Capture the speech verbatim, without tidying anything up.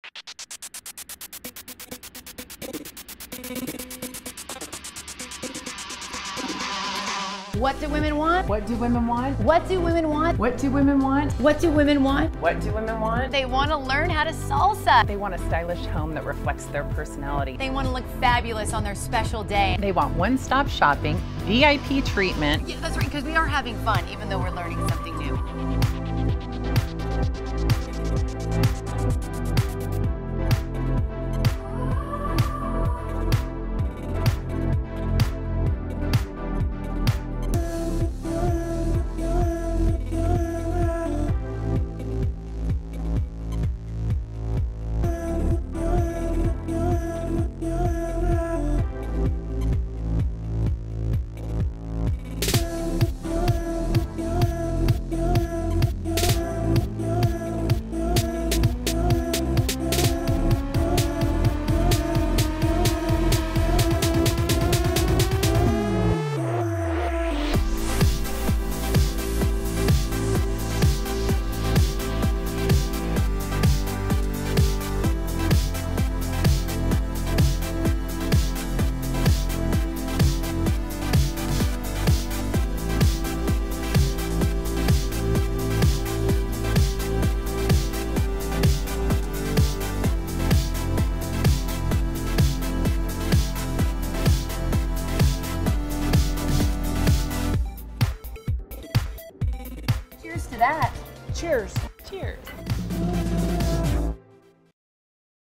What do women want? What do women want? What do women want? What do women want? What do women want? What do women want? They want to learn how to salsa. They want a stylish home that reflects their personality. They want to look fabulous on their special day. They want one-stop shopping, V I P treatment. Yeah, that's right, because we are having fun, even though we're learning something new. Cheers to that. Cheers.